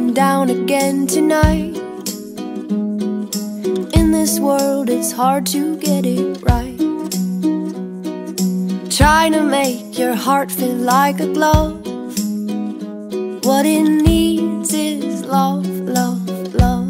feeling down again tonight. In this world it's hard to get it right. Trying to make your heart feel like a glove. What it needs is love, love, love.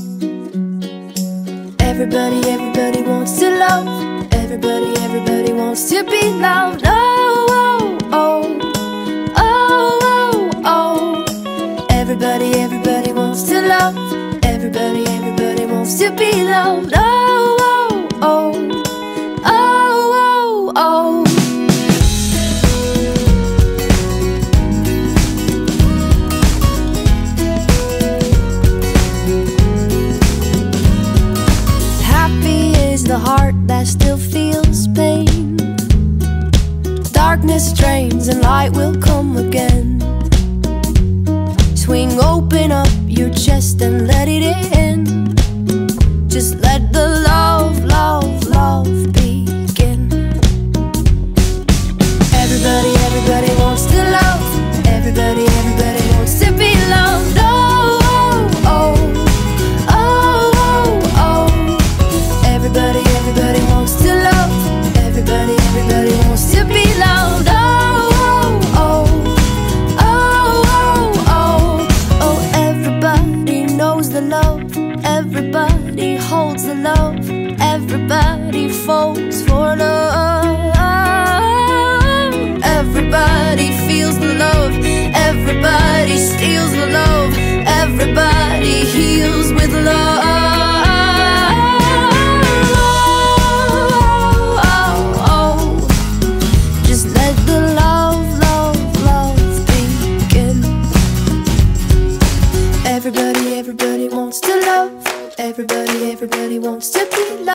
Everybody, everybody wants to love. Everybody, everybody wants to be loved. Oh, oh, oh, oh, oh, oh. Everybody, everybody wants to love. Everybody, everybody wants to be loved. Oh, oh, oh, oh, oh, oh. The heart that still feels pain. Darkness drains and light will come again. Swing open up your chest and let it in. Just let the love, love, love begin. Everybody, everybody wants to love. Everybody, everybody wants to be loved. Oh, oh, oh, oh, oh. Everybody, everybody wants to love. Everybody, everybody wants to be loved. Oh, oh, oh, oh, oh, oh. Everybody knows the love. Everybody holds the love. Everybody falls for love. Everybody feels the love. Everybody steals the love. Everybody heals with love. Everybody, everybody wants to love. Everybody, everybody wants to be loved.